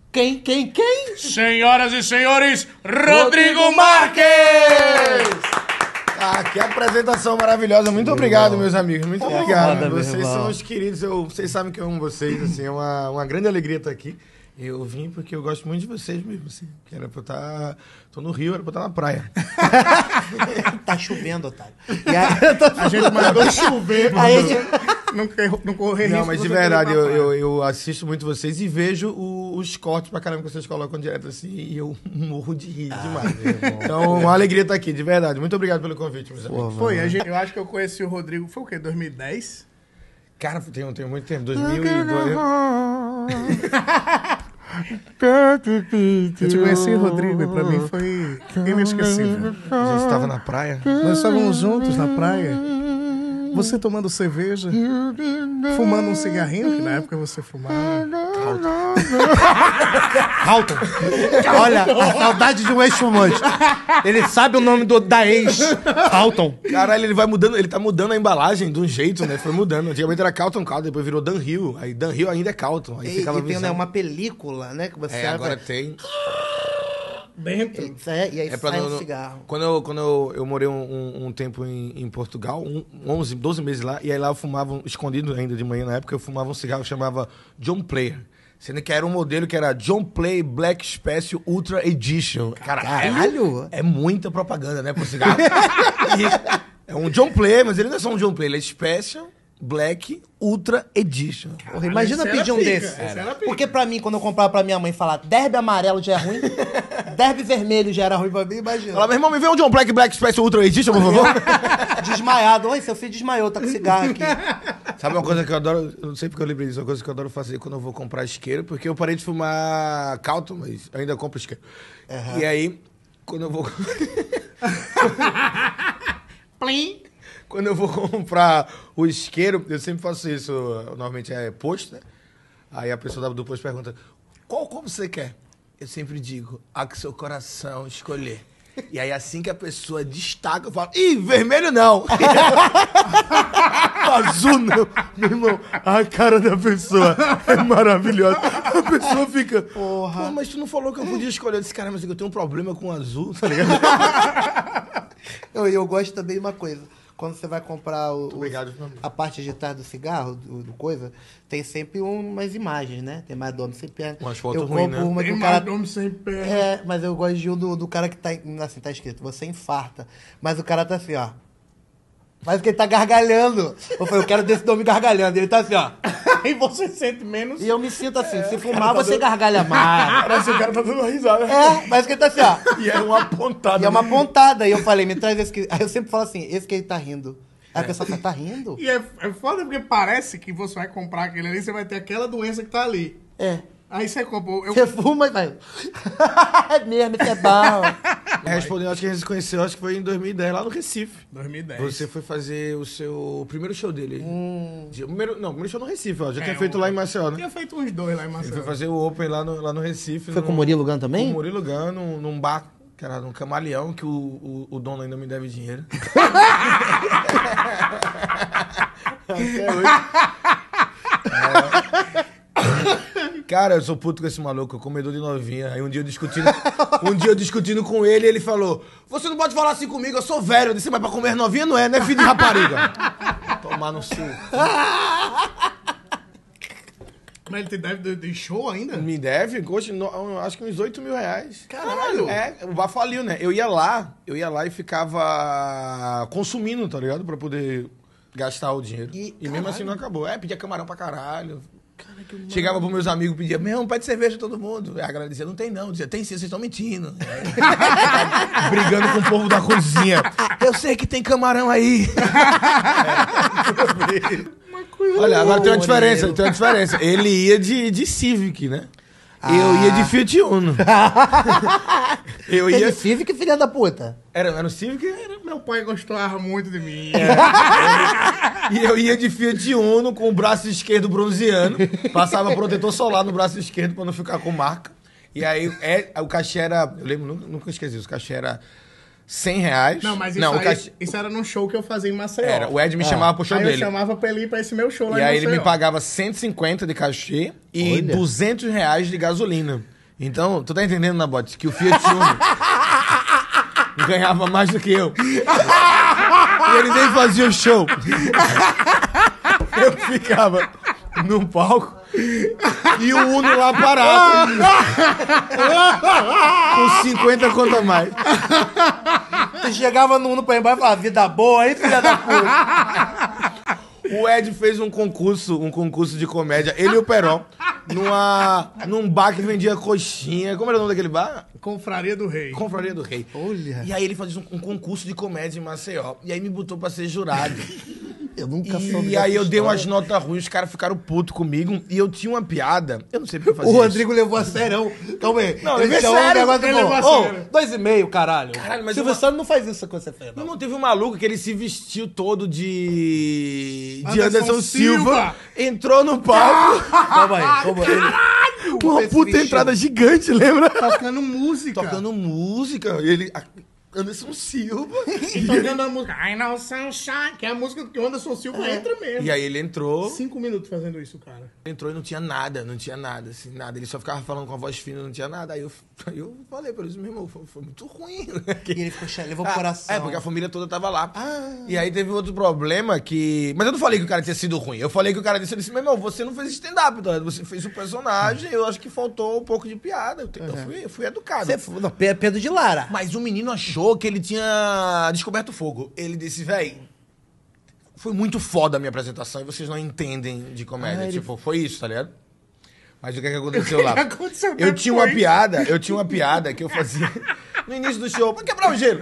Quem? Senhoras e senhores, Rodrigo Marques! Ah, que apresentação maravilhosa. Muito obrigado, meus amigos. Muito obrigado. Foda, Vocês meu irmão. são os queridos. Vocês sabem que eu amo vocês. Assim, é uma grande alegria estar aqui. Eu vim porque eu gosto muito de vocês mesmo. Assim, que era pra eu estar... Tô no Rio, era pra eu estar na praia. Tá chovendo, Otário. E aí, A gente mandou chover pra não correr risco. Não, mas de você verdade, perder pra praia. eu assisto muito vocês e vejo os cortes pra caramba que vocês colocam direto assim e eu morro de rir demais. Então, uma alegria estar aqui, de verdade. Muito obrigado pelo convite, meus amigos. Foi, eu acho que eu conheci o Rodrigo, foi o quê? 2010? Cara, tem muito tempo, 2002. Eu te conheci, Rodrigo, e pra mim foi inesquecível. A gente estava na praia. Nós estávamos juntos na praia, você tomando cerveja, fumando um cigarrinho, que na época você fumava. Halton. Olha, a saudade de um ex-fumante. Ele sabe o nome da ex. Halton. Caralho, ele vai mudando, ele tá mudando a embalagem de um jeito, né? Foi mudando. Antigamente era Carlton Caldo, depois virou Dunhill. Aí Dunhill ainda é Carlton. Aí E ficava tem, né, visando. uma película, né? Que você É, agora tem. Dentro. E aí pra sai não- um cigarro. Quando eu morei um tempo em Portugal, 11, 12 meses lá, e aí lá eu fumava, escondido ainda de manhã na época, eu fumava um cigarro que chamava John Player. Sendo que era um modelo que era John Player Black Special Ultra Edition. Caralho! É muita propaganda, né, pro cigarro. E é um John Player, mas ele não é só um John Player, ele é Special Black Ultra Edition. Porra, imagina esse era pedir um pica, desses. esse era pica. Porque pra mim, quando eu comprava pra minha mãe falar derby amarelo já é ruim, derby vermelho já era ruim pra mim, imagina. Fala, meu irmão, me vê um John Black Black Special Ultra Edition, por favor. Desmaiado. Oi, seu filho desmaiou, tá com cigarro aqui. Sabe uma coisa que eu adoro? Eu não sei porque eu lembrei disso. Uma coisa que eu adoro fazer quando eu vou comprar isqueiro, porque eu parei de fumar Carlton, mas eu ainda compro isqueiro. E aí, quando eu vou. Plim. Quando eu vou comprar o isqueiro, eu sempre faço isso. Normalmente é posto, né? Aí a pessoa do posto pergunta: qual cor você quer? Eu sempre digo: a que seu coração escolher. E aí, assim que a pessoa destaca, eu falo: ih, vermelho não! Azul não! Meu irmão, a cara da pessoa é maravilhosa. A pessoa fica: Porra. pô, mas tu não falou que eu podia escolher? Eu disse: cara, mas eu tenho um problema com azul, tá ligado? Eu gosto também de uma coisa. Quando você vai comprar Obrigado, meu amigo. a parte de trás do cigarro, do coisa, tem sempre umas imagens, né? Tem mais nome sem perna. Umas fotos eu ruins, compro né? uma que Tem o mais cara... nome sem pé. É, mas eu gosto de um do cara que tá, assim, tá escrito, você infarta. Mas o cara tá assim, ó. Parece que ele tá gargalhando. Eu falei, eu quero desse nome gargalhando. Ele tá assim, ó. Aí você sente menos. E eu me sinto assim, se fumar, você gargalha mais. Parece que o cara tá dando uma risada. É, parece que ele tá assim, ó. E é uma pontada. E é uma pontada. E eu falei, me traz esse que... Aí eu sempre falo assim, esse que ele tá rindo. Aí a pessoa fala, tá rindo? E é foda porque parece que você vai comprar aquele ali, você vai ter aquela doença que tá ali. É. Aí você comprou. Você fuma e vai. É mesmo, isso é bom. Respondendo, acho que a gente se conheceu, acho que foi em 2010, lá no Recife. 2010. Você foi fazer o primeiro show dele. Primeiro show no Recife, ó. Já tinha É, feito lá em Maceió, né? Tinha feito uns dois lá em Ele foi Marcelo. fazer o Open lá no Recife. Foi com o Murilo Gun também? Com o Murilo Gun, num bar, que era num camaleão, que o dono ainda me deve dinheiro. Até hoje. Cara, eu sou puto com esse maluco, comedor de novinha. Aí um dia eu discutindo com ele falou: você não pode falar assim comigo, eu sou velho. Eu disse: mas pra comer novinha não é, né, filho de rapariga? Tomar no sul. Mas ele te deve de show ainda? Me deve, acho que uns 8 mil reais. Caralho! É, o bar faliu, né? Eu ia lá e ficava consumindo, tá ligado? Pra poder gastar o dinheiro. E, E mesmo caralho. assim não acabou. Pedia camarão pra caralho. Chegava pros meus amigos, pedia: meu, pede cerveja todo mundo. Eu agradecia: não tem não. Dizia: tem sim, vocês estão mentindo. Brigando com o povo da cozinha. Eu sei que tem camarão aí. Olha, agora tem uma diferença, Ele ia de Civic, né? Eu ia de Fiat Uno. Eu Você ia... de Civic, filha da puta. Era no Civic? Meu pai gostava muito de mim. E eu ia de Fiat Uno com o braço esquerdo bronzeando. Passava protetor solar no braço esquerdo pra não ficar com marca. E aí o cachê era... Eu lembro, nunca esqueci isso. O cachê era R$100. Não, mas isso era num show que eu fazia em Maceió. Era, o Ed me chamava pro show Aí dele. eu chamava pra ele ir pra esse meu show lá E em aí Maceió. ele me pagava 150 de cachê e Olha. R$200 de gasolina. Então, tu tá entendendo, Nabote, que o Fiat Uno ganhava mais do que eu. E ele nem fazia o show. Eu ficava num palco e o Uno lá parado. Com 50 conto a mais. Tu chegava no Uno pra ir embora e falava, vida boa, hein, filha da puta? O Ed fez um concurso de comédia, ele e o Perón, num bar que vendia coxinha. Como era o nome daquele bar? Confraria do Rei. Confraria do Rei. Olha. E aí ele fazia um concurso de comédia em Maceió. E aí me botou pra ser jurado. Eu nunca soube E aí eu dessa dei umas história. notas ruins, os caras ficaram putos comigo. E eu tinha uma piada. Eu não sei porque eu fazia O isso. Rodrigo levou a sério. Calma aí. Não, ele levei chamou sério, um negócio ele bom. levou a Ô, sério. 2,5, caralho. Caralho, mas Silvio uma- Santos não faz isso que você fez, Meu não. irmão, teve um maluco que ele se vestiu todo de Anderson Anderson Silva, Silva. entrou no palco. Calma aí. Calma aí. Uma Esse puta bichinho. entrada gigante, lembra? Tocando música. Tocando música. Ele. Anderson Silva. E tocando a música I Know Sunshine, que é a música que o Anderson Silva entra mesmo. E aí ele entrou. 5 minutos fazendo isso, cara. Entrou e não tinha nada, assim, nada. Ele só ficava falando com a voz fina, não tinha nada. Aí eu falei pra ele, meu irmão, foi muito ruim. E ele ficou chato, levou pro coração. É, porque a família toda tava lá. E aí teve outro problema que... Mas eu não falei que o cara tinha sido ruim. Eu falei que o cara disse, meu irmão, você não fez stand-up, tá? Você fez o personagem, eu acho que faltou um pouco de piada. Eu fui educado. Não, Pedro de Lara. Mas o menino achou que ele tinha descoberto o fogo. Ele disse, véi, foi muito foda a minha apresentação e vocês não entendem de comédia. Tipo, foi isso, tá ligado? Mas o que é que aconteceu lá? O que aconteceu Eu tinha uma depois? piada que eu fazia no início do show, pra quebrar o gelo.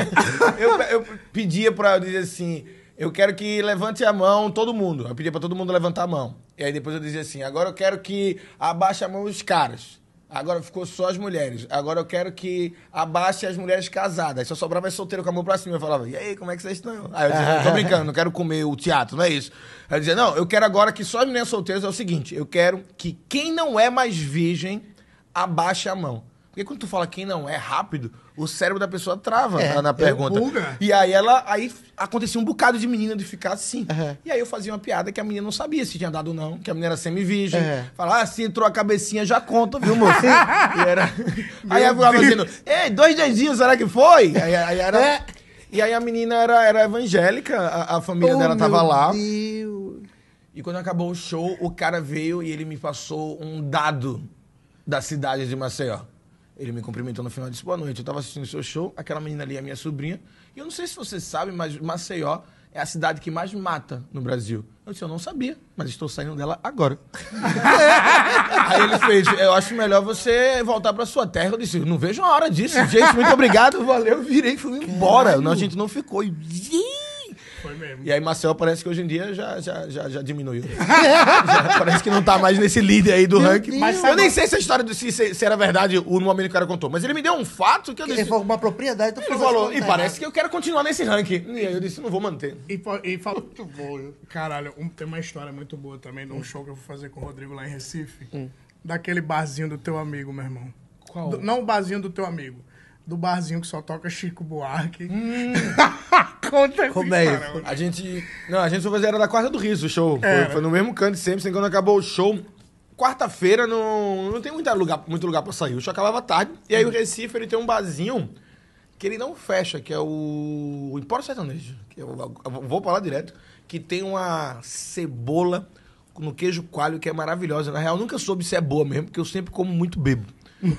Eu pedia pra dizer assim, eu quero que levante a mão todo mundo. Eu pedia pra todo mundo levantar a mão. E aí depois eu dizia assim, agora eu quero que abaixe a mão os caras. Agora ficou só as mulheres. Agora eu quero que abaixe as mulheres casadas. Só sobrava as solteiras com a mão pra cima. Eu falava, e aí, como é que vocês estão? Aí eu dizia, não tô brincando, não quero comer o teatro, não é isso. Aí eu dizia, não, eu quero agora que só as mulheres solteiras é o seguinte, eu quero que quem não é mais virgem abaixe a mão. Porque quando tu fala quem não é rápido, o cérebro da pessoa trava na pergunta. buga. E aí aí acontecia um bocado de menina de ficar assim. E aí eu fazia uma piada que a menina não sabia se tinha dado ou não, que a menina era semi-virgem. Falava, se entrou a cabecinha, já conta, viu, moço? E era... Aí eu ficava dizendo, ei, 2 dedinhos, será que foi? Aí era... E aí a menina era evangélica, a família dela tava lá. Deus. E quando acabou o show, o cara veio e ele me passou um dado da cidade de Maceió. Ele me cumprimentou no final e disse, boa noite, eu tava assistindo o seu show, aquela menina ali é minha sobrinha, e eu não sei se você sabe, mas Maceió é a cidade que mais mata no Brasil. Eu disse, eu não sabia, mas estou saindo dela agora. Aí ele fez, eu acho melhor você voltar pra sua terra. Eu disse, não vejo a hora disso. Gente, muito obrigado, valeu, virei e fui embora. Não, a gente não ficou. Foi mesmo. E aí Maceió parece que hoje em dia já diminuiu. Já parece que não tá mais nesse líder aí do ranking. Deus. Mas eu nem sei se a história se era verdade o nome que o cara contou. Mas ele me deu um fato que eu Ele disse... falou uma propriedade. Então Ele falou, e parece que eu quero continuar nesse ranking. E aí eu disse, não vou manter. E falou muito bom. Caralho, tem uma história muito boa também num show que eu vou fazer com o Rodrigo lá em Recife. Daquele barzinho do teu amigo, meu irmão. Qual? Não o barzinho do teu amigo. Do barzinho que só toca Chico Buarque. Conta essa Como é história, isso? mano. A gente foi fazer, era da Quarta do Riso o show. Foi no mesmo canto sempre, quando acabou o show. Quarta-feira não tem muito lugar pra sair. O show acabava tarde. E aí o Recife, ele tem um barzinho que ele não fecha, que é o Empório Sertanejo. Que eu vou pra lá direto. Que tem uma cebola no queijo coalho que é maravilhosa. Na real, eu nunca soube se é boa mesmo, porque eu sempre como muito bêbado.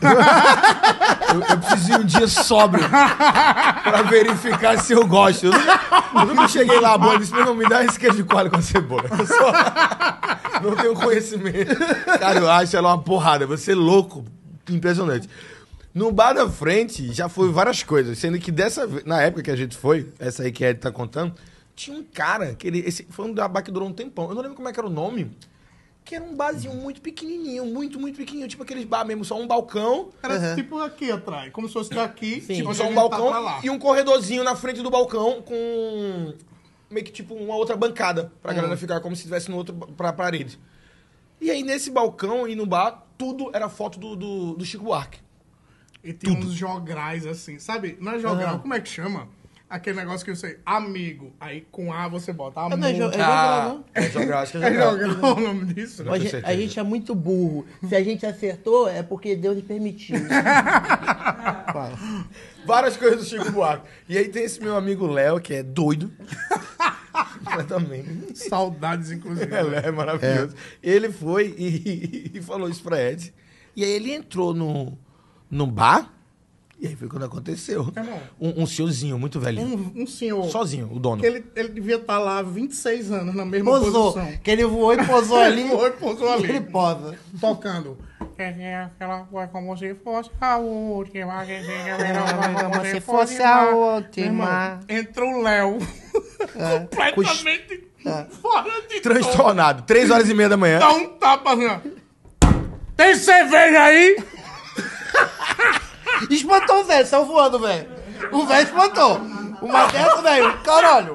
Eu preciso ir um dia sóbrio pra verificar se eu gosto. Eu nunca cheguei lá, boa, disse, não, me dá esse queijo de coalho com cebola. Eu só não tenho conhecimento. Cara, eu acho ela uma porrada. Você é louco, impressionante. No bar da frente, já foi várias coisas. Sendo que dessa vez, na época que a gente foi, essa aí que a Ed tá contando, tinha um cara, esse foi um bar que durou um tempão. Eu não lembro como é que era o nome. Que era um barzinho muito pequenininho, muito pequenininho. Tipo aqueles bar mesmo, só um balcão. Era tipo aqui atrás. Como se fosse daqui. Sim. Tipo, onde só a um gente tá balcão pra lá. e um corredorzinho na frente do balcão com meio que tipo uma outra bancada pra galera ficar como se estivesse no outro pra parede. E aí nesse balcão e no bar, tudo era foto do Chico Buarque. E tinha uns jograis assim, sabe? Não é jogral, como é que chama? Aquele negócio que você... Amigo. Aí com A você bota amor. Não, é Jogral, acho que é É Jogral. jogar o nome disso? Não tenho A certeza. gente é muito burro. Se a gente acertou, é porque Deus lhe permitiu. Fala. Várias coisas do Chico Buarque. E aí tem esse meu amigo Léo, que é doido. Completamente. Saudades, inclusive. Léo é maravilhoso. Ele foi e falou isso pra Ed. E aí ele entrou no bar. E aí foi quando aconteceu. Irmão. Um senhorzinho, muito velhinho. Um senhor... Sozinho, o dono. Que ele devia estar lá há 26 anos na mesma Posou. posição. Que ele voou e posou ali. Ele voou e posou ali. Ele posa. Tocando. Aquela coisa como se fosse a última. Como se fosse a última. Irmão, entra o Léo. Completamente fora de Transtornado. 3h30 da manhã. Dá um tapa assim, ó. Tem cerveja aí? Espantou o velho, saiu voando, velho. O velho espantou. Uma dessa, velho, caralho.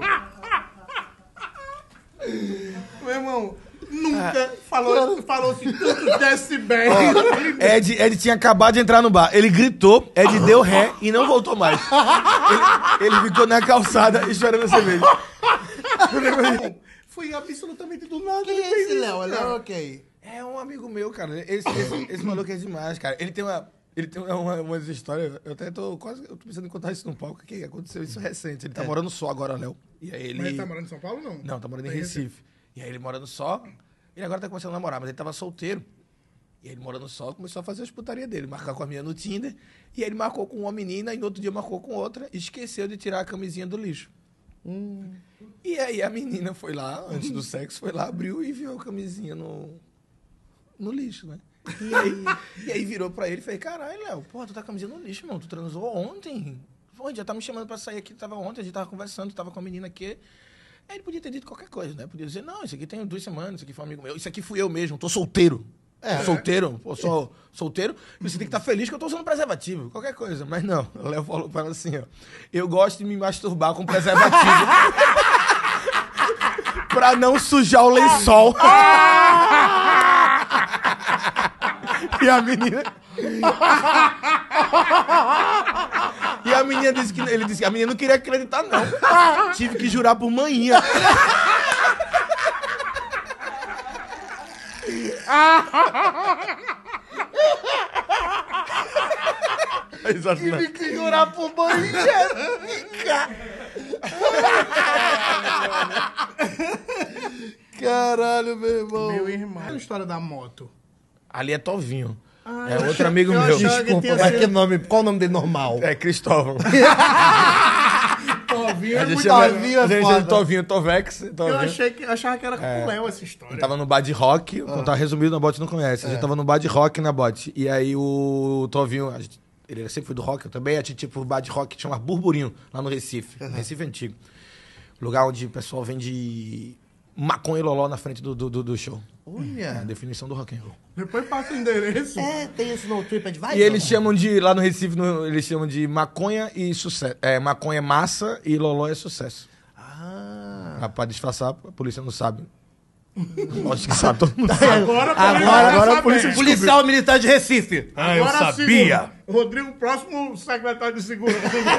Meu irmão, nunca falou-se tantos decibéis. Ed tinha acabado de entrar no bar. Ele gritou, Ed deu ré e não voltou mais. Ele ficou na calçada esperando a cerveja. Foi absolutamente do nada. Quem é esse Léo? Léo, ok. É um amigo meu, cara. Esse maluco é demais, cara. Ele tem umas histórias. Eu até tô pensando em contar isso no palco, que aconteceu isso recente. Ele tá morando só agora, Léo. E aí ele. Mas ele tá morando em São Paulo, não? Não, tá morando em Tá em Recife. E aí ele morando só. Ele agora tá começando a namorar, mas ele tava solteiro. E aí ele morando só, começou a fazer as putarias dele. Marcar com a menina no Tinder. E aí ele marcou com uma menina e no outro dia marcou com outra. E esqueceu de tirar a camisinha do lixo. E aí a menina foi lá, antes do sexo, foi lá, abriu e viu a camisinha no lixo, né? E aí virou pra ele e falei, caralho, Léo, porra, tu tá com a camisinha no lixo, irmão. Tu transou ontem. Pô, já tá me chamando pra sair aqui, tava ontem, a gente tava conversando, tava com a menina aqui. Aí ele podia ter dito qualquer coisa, né? Podia dizer, não, isso aqui tem 2 semanas, isso aqui foi um amigo meu, isso aqui fui eu mesmo, tô solteiro. Solteiro, pô, sou solteiro, e você tem que estar feliz que eu tô usando preservativo, qualquer coisa. Mas não, o Léo falou pra ela assim, ó, eu gosto de me masturbar com preservativo pra não sujar o lençol. E a menina... E a menina disse que... Ele disse que a menina não queria acreditar, não. Tive que jurar por manhã. Tive que jurar pro banho. Caralho, meu irmão. Meu irmão. A história da moto. Ali é Tovinho. É outro amigo eu meu. achava que Desculpa, tinha mas sido- que nome? Qual o nome dele normal? É Cristóvão. Tovinho A é gente muito... chama Tovinho é a gente foda. chama de Tovinho, Tovex. Eu Tovinho. achava que era com o Léo essa história. Eu tava no bar de rock, vou contar resumido, na Bote não conhece. A gente tava no bar de rock na Bote. E aí o Tovinho, ele sempre foi do rock, eu também. A gente tinha pro bar de rock que chama Burburinho, lá no Recife. Recife Antigo. Lugar onde o pessoal vende maconha e loló na frente do show. É a Olha. definição do rock and roll. Depois passa o endereço. Tem esse no TripAdvisor? E eles chamam de, lá no Recife, eles chamam de maconha e sucesso. Maconha é massa e loló é sucesso. Pra disfarçar, a polícia não sabe. Lógico que sabe, todo mundo sabe. Agora Agora a polícia descobriu. Policial Militar de Recife. Agora segura. Rodrigo, próximo secretário de segurança.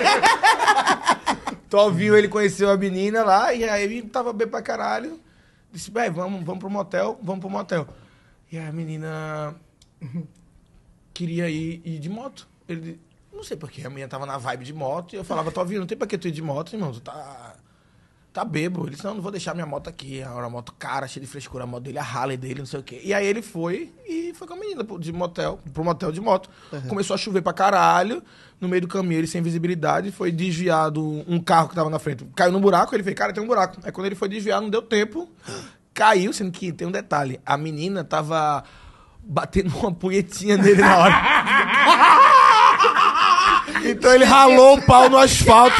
Tovinho, ele conheceu a menina lá, e aí ele tava bem pra caralho. Disse, vamos pro motel, vamos pro motel. E aí a menina queria ir de moto. Ele, não sei porquê, a menina tava na vibe de moto, e eu falava, Tovinho, não tem pra que tu ir de moto, irmão, tu tá bêbado. Ele disse, não vou deixar minha moto aqui, é uma moto cara, cheia de frescura, a moto dele, a Harley dele, não sei o quê. E aí ele foi com a menina pro motel de moto. Começou a chover pra caralho, no meio do caminho, ele sem visibilidade, foi desviado um carro que tava na frente. Caiu no buraco, ele fez, cara, tem um buraco. Aí quando ele foi desviar, não deu tempo, caiu, sendo que tem um detalhe, a menina tava batendo uma punhetinha nele na hora. Então ele ralou o pau no asfalto.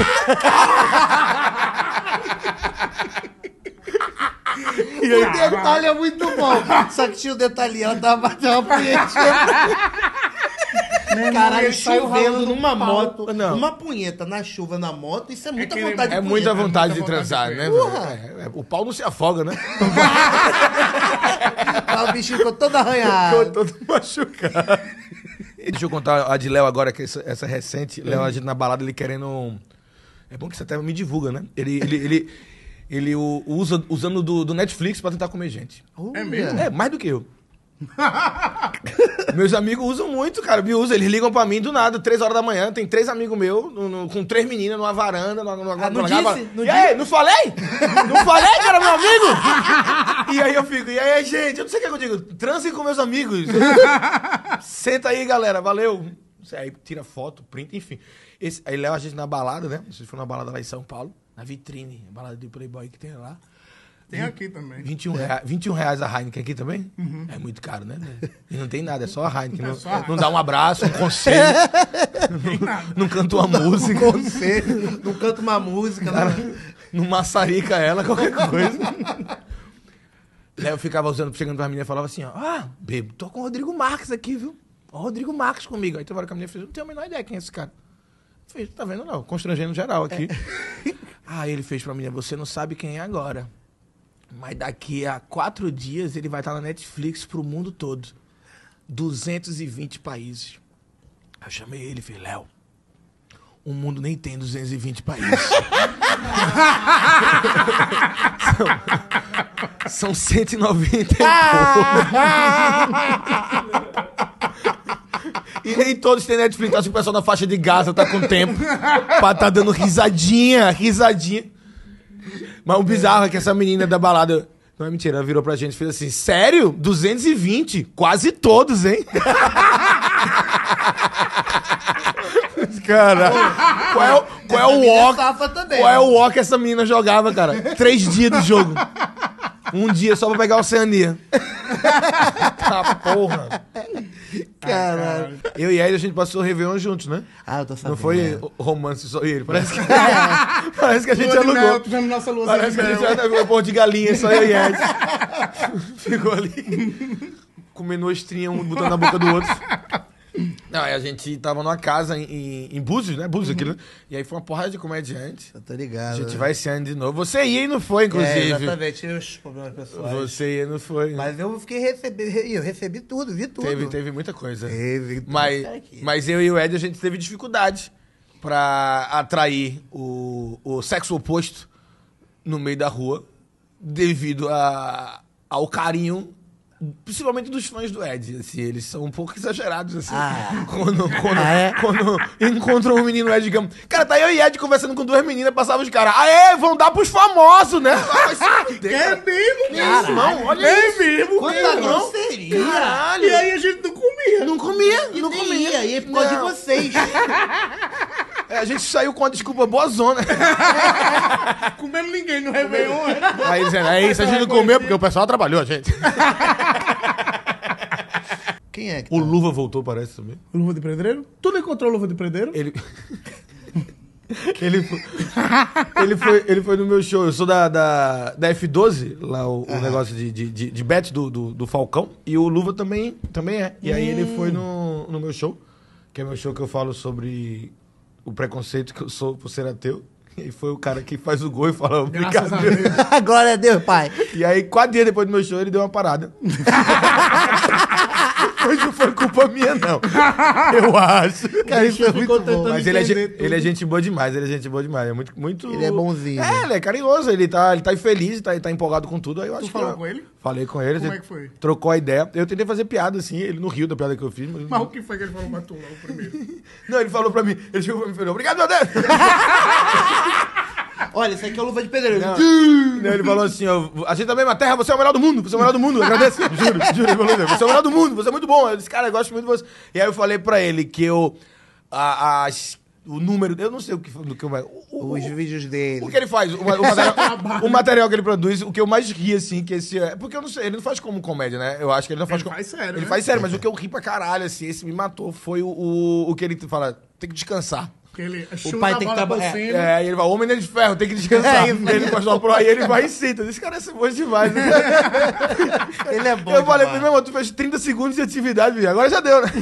O detalhe é muito bom. Só que tinha o detalhe, ela tava batendo uma punhetinha. Caralho, ele saiu chovendo ralando numa o pau. moto. Não. Uma punheta na chuva, na moto, isso é muita aquele- vontade de É muita punheta. vontade de muita vontade transar, de né? punheta. O pau não se afoga, né? O bichinho ficou todo arranhado. Ficou todo machucado. Deixa eu contar a de Léo agora, que essa recente. Léo, a gente na balada, ele querendo É bom que você até me divulga, né? Ele usa usando do Netflix pra tentar comer gente. É mesmo? É, mais do que eu. Meus amigos usam muito, cara. Me usam, eles ligam pra mim do nada, 3 horas da manhã. Tem 3 amigos meus com 3 meninas numa varanda. Não disse? E aí, não falei? Não falei que era meu amigo? E aí eu fico, e aí, gente, eu não sei o que eu digo. Transem com meus amigos. Senta aí, galera, valeu. Aí tira foto, print, enfim. Aí leva a gente na balada, né? Vocês foram na balada lá em São Paulo, na vitrine, a balada de Playboy que tem lá. Tem aqui também. 21 reais a Heineken aqui também? Uhum. É muito caro, né? E não tem nada, é só a Heineken. Não dá um abraço, um conselho. Não canta uma música. Um conselho, não canta uma música. Cara, não maçarica ela, qualquer coisa. Daí eu ficava chegando pra menina e falava assim, ó. Ah, bebo, tô com o Rodrigo Marques aqui, viu? Ó, o Rodrigo Marques comigo. Aí teve hora que a menina fez, não tenho a menor ideia quem é esse cara. Eu falei, tá vendo não? Constrangendo geral aqui. Aí ele fez pra menina, você não sabe quem é agora. Mas daqui a 4 dias ele vai estar na Netflix pro mundo todo. 220 países. Eu chamei ele e falei, Léo, o mundo nem tem 220 países. São 190 e pouco. E nem todos têm Netflix. Acho que o pessoal da faixa de Gaza tá com tempo pra tá dando risadinha. Mas o bizarro é que essa menina da balada... Não é mentira, ela virou pra gente e fez assim, sério? 220? Quase todos, hein? Cara, qual é o walk? Qual é o walk que essa menina jogava, cara? 3 dias do jogo. 1 dia só pra pegar a Oceania. Tá porra. Caralho. Eu e ele, a gente passou o Réveillon juntos, né? Ah, eu tô sabendo. Não foi romance só ele. Parece que a gente alugou. Tivemos nossa lua Parece que a gente alugou pão de galinha, só eu e Ed. Ficou ali comendo ostrinha, um botando na boca do outro. Não, aí a gente tava numa casa em Búzios, né? Búzios, aquilo. E aí foi uma porrada de comediante. Eu tô ligado. A gente vai esse ano de novo. Você ia e não foi, inclusive. Exatamente, tive os problemas pessoais. Você ia e não foi. Mas eu recebi tudo, vi tudo. Teve muita coisa. Teve. Mas eu e o Ed, a gente teve dificuldade pra atrair o sexo oposto no meio da rua, devido ao carinho, principalmente dos fãs do Ed. Assim, eles são um pouco exagerados, assim. Quando encontram um menino Ed Gama. Cara, tá eu e Ed conversando com 2 meninas, passavam os caras. Aê, vão dar pros famosos, né? É mesmo, cara. Irmão, olha é isso. mesmo. Quanta grosseria. Caralho. E aí a gente não comia. Não comia. E aí é por causa de vocês. A gente saiu com uma desculpa boa zona. Comemos ninguém no Réveillon. Aí dizendo, é isso, a gente não comeu porque o pessoal trabalhou, a gente. Quem é que O Luva voltou, parece, também. Luva de pedreiro? Tu não encontrou luva de pedreiro? Ele foi no meu show. Eu sou da F12, lá o negócio de bet do Falcão. E o Luva também é. E aí ele foi no meu show, que é meu show que eu falo sobre o preconceito que eu sou por ser ateu. E foi o cara que faz o gol e fala obrigado. Glória a Deus, pai. E aí, 4 dias depois do meu show, ele deu uma parada. Mas não foi culpa minha, não. Eu acho. Cara, isso é muito bom. Mas ele é gente boa demais, É muito... Ele é bonzinho. Ele é carinhoso, ele tá feliz, tá empolgado com tudo. Aí eu acho Tu falou com ele? Falei com ele. Como é que foi? Trocou a ideia. Eu tentei fazer piada, assim, ele não riu da piada que eu fiz. Mas o que foi que ele falou pra tu lá, o primeiro? Não, ele falou pra mim. Ele chegou pra mim e falou, obrigado, meu Deus! Olha, isso aqui é o Luva de Pedreiro. Não, ele falou assim, ó, a gente tá mesma terra, você é o melhor do mundo, agradeço, juro, ele falou assim, você é o melhor do mundo, você é muito bom. Eu disse, cara, eu gosto muito de você. E aí eu falei pra ele que o número, eu não sei o que Os vídeos dele. o que ele faz, o material que ele produz, o que eu mais ri, assim, que esse porque eu não sei, ele não faz como comédia, né? Eu acho que ele não faz Ele faz sério, Ele né? faz sério, mas o que eu ri pra caralho, assim, esse me matou, foi o que ele fala, tem que descansar. Que ele O pai tem que trabalhar. E ele vai, homem de ferro, tem que descansar. Ele gosta de uma prova, aí ele vai e cita. Esse cara é bom demais. Né? Ele é bom. Eu falei, meu irmão, tu fez 30 segundos de atividade, viu? Agora já deu, né?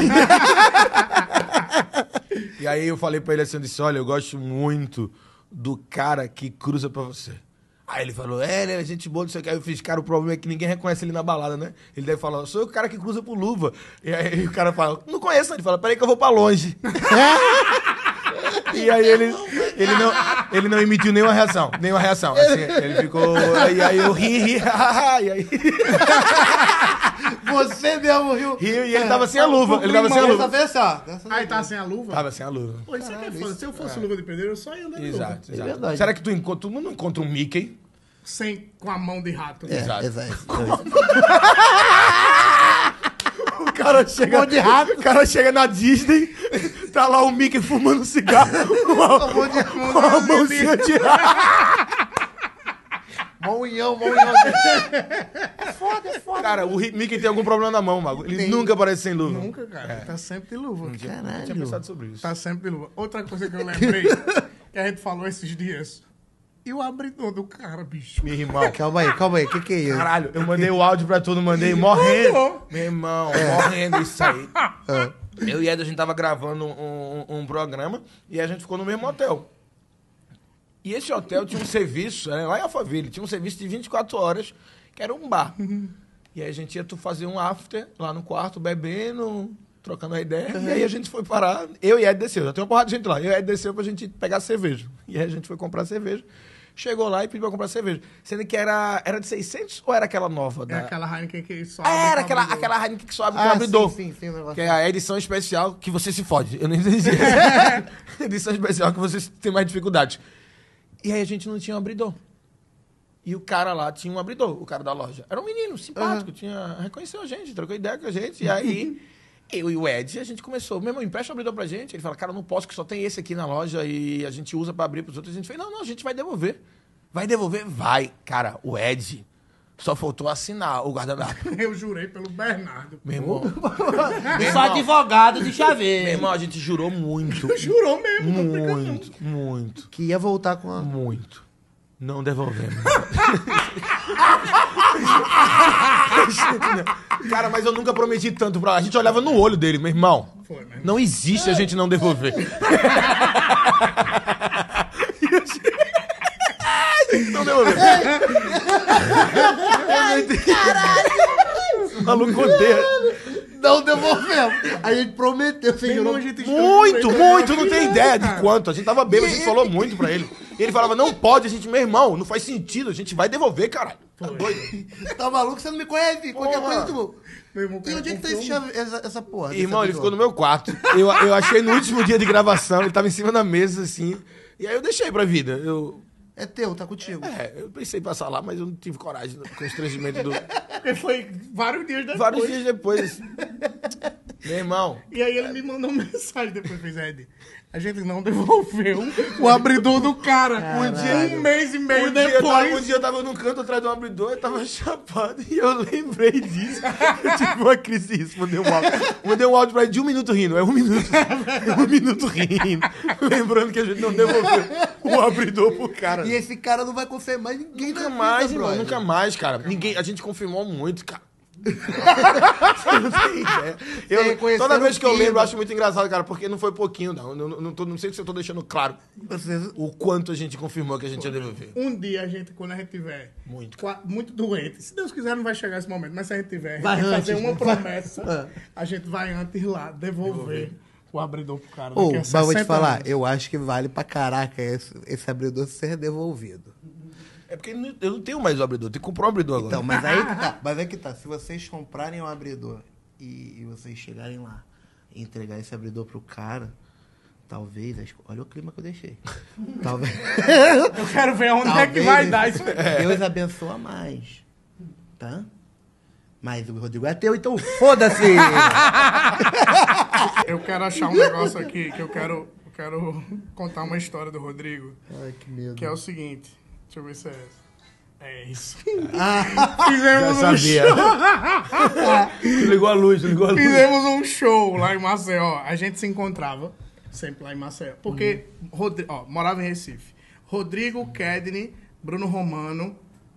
E aí eu falei pra ele assim, eu disse, olha, eu gosto muito do cara que cruza pra você. Aí ele falou, ele é gente boa, não sei o que. Aí eu fiz, cara, o problema é que ninguém reconhece ele na balada, né? Ele deve falar, sou eu o cara que cruza pro Luva. E aí o cara fala, não conheço. Ele fala, peraí que eu vou pra longe. E aí ele Ele não emitiu nenhuma reação. Assim, ele ficou... Aí eu ri, e aí... Você mesmo riu. Riu e ele tava sem a luva. Dessa vez, assim, ó. Aí tá sem a luva? Tava sem a luva. Pô, isso aqui é foda. Se eu fosse luva de pedreiro, eu só ia andar de luva. Exato. verdade. Será que tu não encontra um Mickey? Com a mão de rato. Exato. O cara chega na Disney, tá lá o Mickey fumando cigarro, uma mãozinha de rato. Mãoinhão. É foda. Cara, o Mickey tem algum problema na mão, Mago. Ele nunca aparece sem luva. Nunca, cara. Tá sempre de luva. Eu tinha pensado sobre isso. Tá sempre de luva. Outra coisa que eu lembrei, que a gente falou esses dias. E o abridor do cara, bicho. Meu irmão. Calma aí. Que é isso? Caralho, eu mandei o áudio pra todo mundo, mandei morrendo. Meu irmão, morrendo isso aí. Eu e Ed, a gente tava gravando um programa e a gente ficou no mesmo hotel. E esse hotel tinha um serviço, lá em Alphaville, tinha um serviço de 24 horas, que era um bar. E aí a gente ia fazer um after lá no quarto, bebendo, trocando a ideia. E aí a gente foi parar, eu e Ed desceu, já tem uma porrada de gente lá. Eu e Ed desceu pra gente pegar cerveja. E aí a gente foi comprar cerveja. Chegou lá e pediu pra comprar cerveja. Sendo que era de 600 ou era aquela nova? É aquela Heineken que só Era aquela Heineken que só abre com o abridor. Sim, o negócio. Que é a edição especial que você se fode. Eu nem entendi. Edição especial que você tem mais dificuldade. E aí a gente não tinha um abridor. E o cara lá tinha um abridor, o cara da loja. Era um menino simpático, reconheceu a gente, trocou ideia com a gente. E aí, eu e o Ed, a gente começou, meu irmão, empresta o abridor pra gente. Ele fala, cara, eu não posso, que só tem esse aqui na loja e a gente usa pra abrir pros outros. A gente fez, não, a gente vai devolver. Vai devolver? Vai. Cara, o Ed só faltou assinar o guardanapo. Eu jurei pelo Bernardo. Meu irmão. Eu sou advogado de chaveiro. Meu irmão, a gente jurou muito. Jurou mesmo. Muito. Que ia voltar com a... Muito. Não devolvemos. Cara, mas eu nunca prometi tanto pra... A gente olhava no olho dele, meu irmão. Foi, mesmo. Não existe a gente não devolver. Não devolver. Caralho! O maluco odeia. Não devolvemos. A gente prometeu, você jurou. Muito, não tem ideia de quanto. A gente tava bêbado, a gente falou muito pra ele. E ele falava, não pode, a gente, meu irmão, não faz sentido, a gente vai devolver, caralho. Tá doido? Tá maluco? Você não me conhece? Qualquer Porra. coisa, tu... Meu irmão, E onde é que tá essa porra? Irmão, ele ficou no meu quarto. Eu achei no último dia de gravação, ele tava em cima da mesa, assim. E aí eu deixei pra vida. É teu, tá contigo. Eu pensei em passar lá, mas eu não tive coragem, com o constrangimento do... Porque foi vários dias depois. Vários dias depois. Meu irmão. E aí ele me mandou uma mensagem depois, fez Ed. A gente não devolveu o abridor do cara. Um mês e meio depois. Um dia eu tava num canto atrás do abridor, eu tava chapado e eu lembrei disso. Eu tive uma crise disso, mandei um áudio pra ele de 1 minuto rindo. É 1 minuto. 1 minuto rindo. Lembrando que a gente não devolveu o abridor pro cara. E esse cara não vai confiar mais ninguém. Nunca mais, irmão. Nunca mais, cara. Ninguém, a gente confirmou muito, cara. Você não tem ideia. Toda vez que eu lembro, eu acho muito engraçado, cara, porque não foi pouquinho, não. Não sei se eu tô deixando claro o quanto a gente confirmou que a gente ia devolver. Um dia, quando a gente tiver muito doente, se Deus quiser, não vai chegar esse momento, mas se a gente tiver, a gente vai fazer uma promessa, a gente vai antes lá devolver o abridor pro cara. Mas vou te falar, eu acho que vale pra caraca esse abridor ser devolvido. É porque eu não tenho mais o abridor, eu tenho que comprar um abridor agora. Então, mas aí que tá. Mas aí que tá. Se vocês comprarem um abridor e vocês chegarem lá e entregar esse abridor pro cara, talvez... Olha o clima que eu deixei. Talvez... Eu quero ver onde é que vai dar isso. Deus abençoa mais. Tá? Mas o Rodrigo é teu, então foda-se! Eu quero achar um negócio aqui que eu quero contar uma história do Rodrigo. Ai, que medo. Que é o seguinte... Deixa eu ver se é essa. É isso. Fizemos um show. Ligou a luz. Fizemos um show lá em Maceió. A gente se encontrava sempre lá em Maceió. Porque, morava em Recife. Rodrigo, Kedney, Bruno Romano,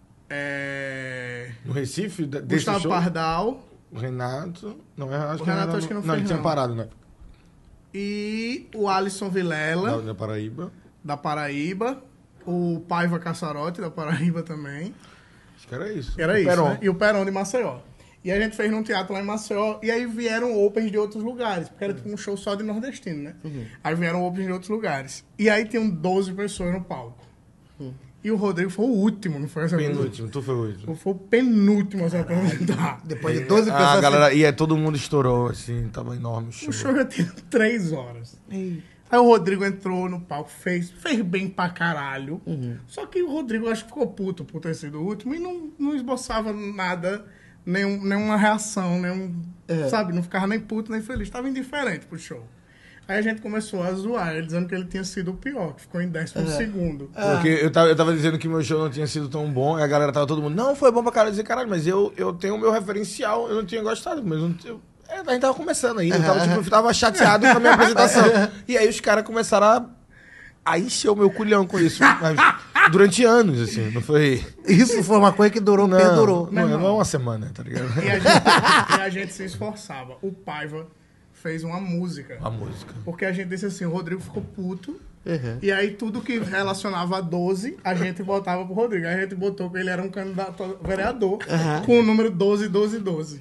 No Recife? Gustavo show? Pardal. O Renato. Não, Acho que não foi. Não, ele tinha parado, né? E o Alisson Vilela. Da Da Paraíba. O Paiva Caçarote, da Paraíba também. Acho que era isso. Era isso, né? E o Peron de Maceió. E a gente fez num teatro lá em Maceió, e aí vieram opens de outros lugares, porque era tipo um show só de nordestino, né? Aí vieram opens de outros lugares. E aí tinham 12 pessoas no palco. E o Rodrigo foi o último, não foi essa Penúltimo, tu foi o último. Eu fui o penúltimo a se apresentar. Depois de 12 pessoas... Ah, galera, e aí todo mundo estourou, assim, tava enorme o show. O show já tinha 3 horas. Aí o Rodrigo entrou no palco, fez bem pra caralho. Só que o Rodrigo acho que ficou puto por ter sido o último e não esboçava nada, nenhuma reação, sabe? Não ficava nem puto, nem feliz. Tava indiferente pro show. Aí a gente começou a zoar, ele dizendo que ele tinha sido o pior, que ficou em 12º. Porque eu tava dizendo que meu show não tinha sido tão bom, e a galera tava todo mundo, não, foi bom pra caralho. Eu dizia, caralho, mas eu tenho o meu referencial, eu não tinha gostado, mas a gente tava começando ainda, eu tava chateado com a minha apresentação. E aí os caras começaram a encher o meu culhão com isso. Mas durante anos, assim, não foi... Isso foi uma coisa que perdurou. Não é uma semana, tá ligado? E a gente se esforçava. O Paiva fez uma música. A música. Porque a gente disse assim, o Rodrigo ficou puto. E aí tudo que relacionava a 12, a gente botava pro Rodrigo. Aí a gente botou que ele era um candidato a vereador com o número 12, 12, 12.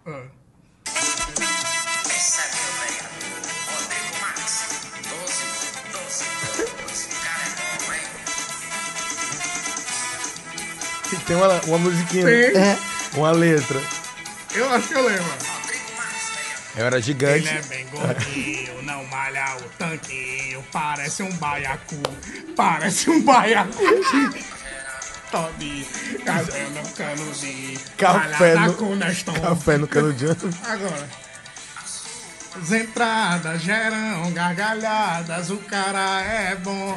Tem uma musiquinha, uma letra. Eu acho que eu lembro. Eu era gigante. Ele é bem gordinho, não malha o tanquinho, parece um baiacu, Tobi, café no canudinho, café no canudinho. Agora, as entradas geram gargalhadas, o cara é bom,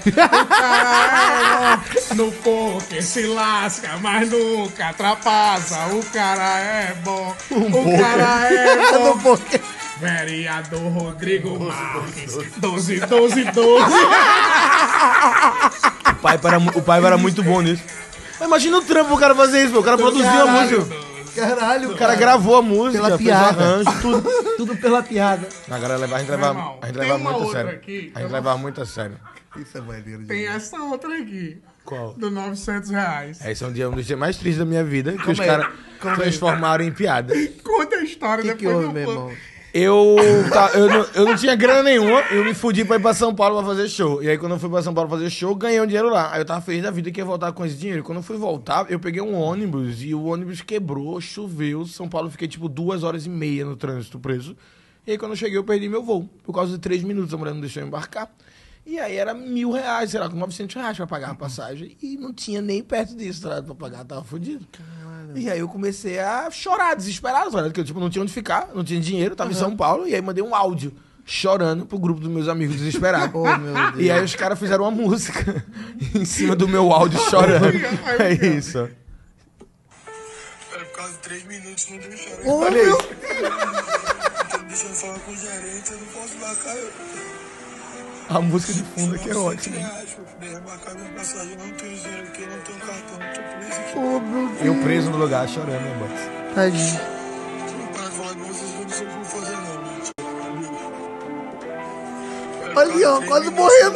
no poker se lasca, mas nunca ultrapassa, o cara é bom, No poker. Vereador Rodrigo Marques, 12, 12, 12. O pai era muito bom nisso. Imagina o trampo o cara fazer isso, o cara produziu a música. Caralho, O cara gravou a música, pela fez piada. arranjo, tudo. Tudo pela piada. A galera a gente levava muito a sério. A gente levava muito a sério. Isso é maneiro. Tem essa outra aqui. Qual? Do R$900. Esse é um dos dias mais tristes da minha vida, que os caras transformaram em piada. Conta a história Que depois houve, do meu irmão? Eu não tinha grana nenhuma, eu me fudi pra ir pra São Paulo pra fazer show. E aí quando eu fui pra São Paulo fazer show, ganhei um dinheiro lá. Aí eu tava feliz da vida que ia voltar com esse dinheiro. E quando eu fui voltar, eu peguei um ônibus e o ônibus quebrou, choveu. São Paulo, eu fiquei tipo 2h30 no trânsito preso. E aí quando eu cheguei, eu perdi meu voo. Por causa de 3 minutos, a mulher não deixou eu embarcar. E aí era R$1.000, sei lá, com R$900 pra pagar a passagem. E não tinha nem perto disso, tá, pra pagar, tava fudido. E aí eu comecei a chorar, desesperado, tá, porque eu tipo, não tinha onde ficar, não tinha dinheiro, tava em São Paulo. E aí mandei um áudio chorando pro grupo dos meus amigos desesperados. Oh, meu Deus. E aí os caras fizeram uma música em cima do meu áudio chorando. É isso. Era por causa de 3 minutos, não deixaram. Olha isso. Tô deixando falar com o gerente, eu não posso marcar. A música de fundo aqui é ótima. Marcar minha passagem, não tenho dinheiro aqui, não tenho cartão, tô preso aqui. Oh, meu Deus. Eu preso no lugar chorando, né, Box? Tadinho. Não para de falar com vocês, eu não sei o que vou fazer, não. Olha, ó, quase morrendo.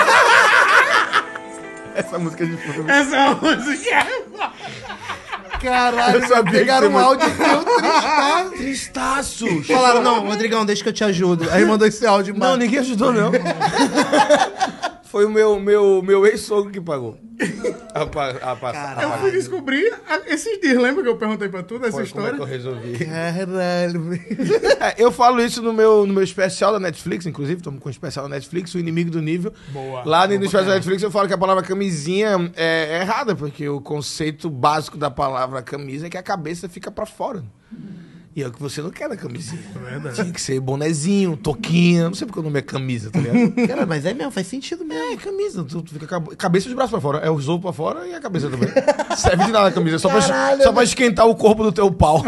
Essa música de fundo. Essa música é... Caralho, Eu sabia pegaram que um você áudio e deu tristaço. Tristaço! Falaram, não, Rodrigão, deixa que eu te ajudo. Aí mandou esse áudio Não, embaixo. ninguém ajudou, não. Foi o meu ex-sogro que pagou. Eu fui descobrir esses dias, lembra que eu perguntei pra tu dessa Como é história? que eu resolvi? Caralho, velho. Eu falo isso no meu especial da Netflix, inclusive, estamos com um especial da Netflix, O Inimigo do Nível. Boa. Lá no especial da Netflix eu falo que a palavra camisinha é errada, porque o conceito básico da palavra camisa é que a cabeça fica pra fora. E é o que você não quer na camisinha. É verdade. Tinha que ser bonezinho, toquinha, não sei porque o nome é camisa, tá ligado? Cara, mas é mesmo, faz sentido mesmo. É, camisa, tu fica cabeça e os braços pra fora. É o zobo pra fora e a cabeça também. Serve de nada a camisa, só pra esquentar o corpo do teu pau.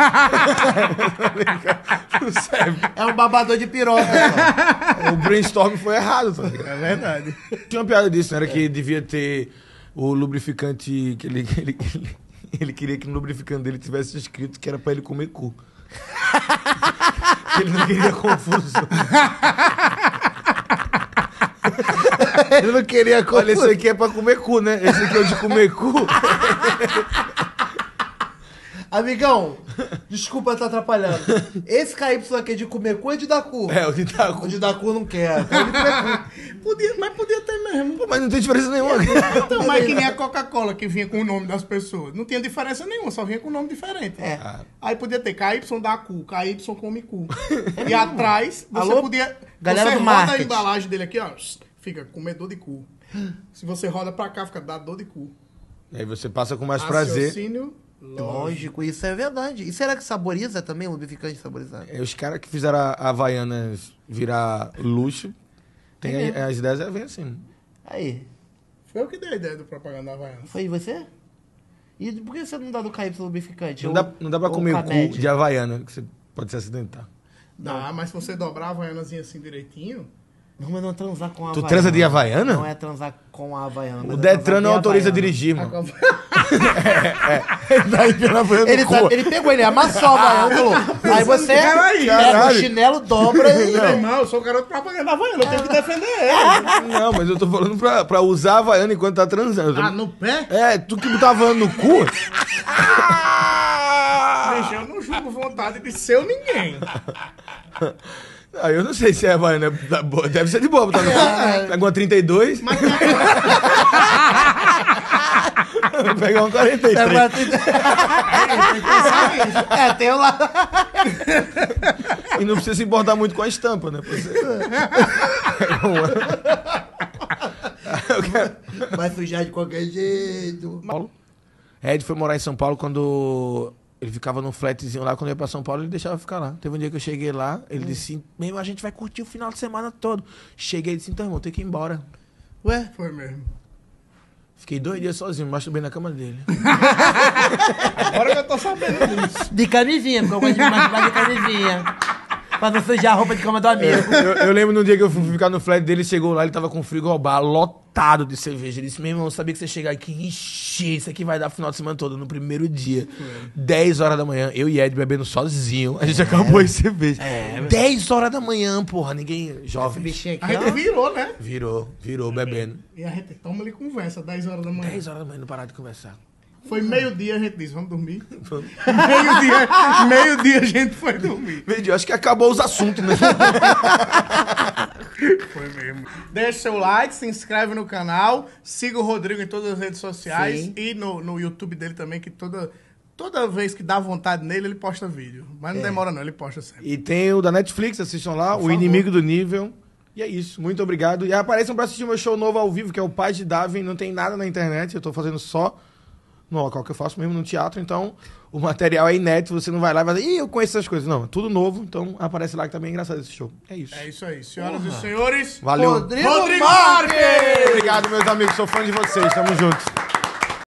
Não serve. É um babador de piroca. O brainstorm foi errado, tá ligado? É verdade. Tinha uma piada disso, né? Era que devia ter o lubrificante que ele queria que no lubrificante dele tivesse escrito que era pra ele comer cu. Ele não queria confuso. Ele não queria comer. Olha, esse aqui é pra comer cu, né? Esse aqui é o de comer cu. Amigão, Desculpa estar atrapalhando. Esse KY aqui é de comer cu ou de dar cu? É, o de dar cu. O de dar cu eu não quero. Mas podia ter mesmo. Pô, mas não tem diferença nenhuma. Então, mas que nem a Coca-Cola que vinha com o nome das pessoas. Não tinha diferença nenhuma, só vinha com nome diferente. É. Aí podia ter KY dá cu, KY come cu. E atrás, você Alô? podia... Galera você do roda a marketing. embalagem dele aqui, ó. Fica comedor de cu. Se você roda pra cá, fica dador de cu. Aí você passa com mais prazer. Raciocínio Lógico, isso é verdade. E será que saboriza também, lubrificante saborizado? É, os caras que fizeram a Havaianas virar luxo, tem as ideias vem assim. Aí, Foi eu que dei a ideia do propaganda da Havaiana. foi você? E por que você não dá do KY lubrificante? Não dá pra ou comer o cu Camed? de Havaiana, que você pode se acidentar. Dá, mas se você dobrar a Havaianazinha assim direitinho... Não, mas não é transar com a Tu Havaiana. transa de Havaiana? Não é transar com a Havaiana. O mas é Detran transar não de autoriza a Havaiana. dirigir, mano. Ele tá enfiando a Havaiana Ele, no cu. ele pegou, ele amassou a Havaiana e falou. Aí você Peraí, pega o caralho. chinelo, dobra e... Meu irmão, eu sou o garoto propaganda da Havaiana, eu tenho que defender ele. Não, mas eu tô falando pra usar a Havaiana enquanto tá transando. Ah, no pé? É, tu que botar a Havaiana no cu? Bicho, eu não julgo vontade de ser ou ninguém. Ah, eu não sei se é Havaiana boa. Deve ser de boa botar no cu. Pega uma 32, Mas pega uma 43. É, tem o lado... E não precisa se importar muito com a estampa, né? Vai sujar de qualquer jeito. Paulo. Ed foi morar em São Paulo quando ele ficava num flatzinho lá. Quando eu ia pra São Paulo, ele deixava eu ficar lá. Teve um dia que eu cheguei lá, ele disse: mesmo a gente vai curtir o final de semana todo. Cheguei e disse: então, irmão, tem que ir embora. Ué? foi mesmo. Fiquei 2 dias sozinho, masturbei na cama dele. Agora que eu tô sabendo disso. De camisinha, porque eu gosto de me masturbar de camisinha. Pra não sujar a roupa de cama do amigo. Eu lembro no dia que eu fui ficar no flat dele, chegou lá, ele tava com um frigobar lotado de cerveja. Ele disse: meu irmão, eu sabia que você ia chegar aqui, ixi, isso aqui vai dar final de semana todo. No primeiro dia, 10 horas da manhã, eu e Ed bebendo sozinho, a gente acabou em cerveja. 10 horas da manhã, porra, ninguém Esse jovem. bichinho A aqui, gente ó. virou, né? Virou, bebendo. E a gente toma ali conversa, 10 horas da manhã. 10 horas da manhã, não parar de conversar. Foi meio-dia, a gente disse, vamos dormir. Meio-dia a gente foi dormir. Vendi, eu acho que acabou os assuntos, né? Foi mesmo. Deixa seu like, se inscreve no canal, siga o Rodrigo em todas as redes sociais Sim. e no YouTube dele também, que toda vez que dá vontade nele, ele posta vídeo. Mas não demora não, ele posta sempre. E tem o da Netflix, assistam lá, O favor. Inimigo do Nível. E é isso, muito obrigado. E apareçam pra assistir meu show novo ao vivo, que é o Pai de Darwin. Não tem nada na internet, eu tô fazendo só no local que eu faço mesmo, no teatro. Então, o material é inédito, você não vai lá e vai dizer: ih, eu conheço essas coisas. Não, é tudo novo, então aparece lá que tá bem engraçado esse show. É isso. É isso aí. Senhoras e senhores, Valeu. Rodrigo Rodrigo Marques! Marques! Obrigado, meus amigos, sou fã de vocês, tamo juntos.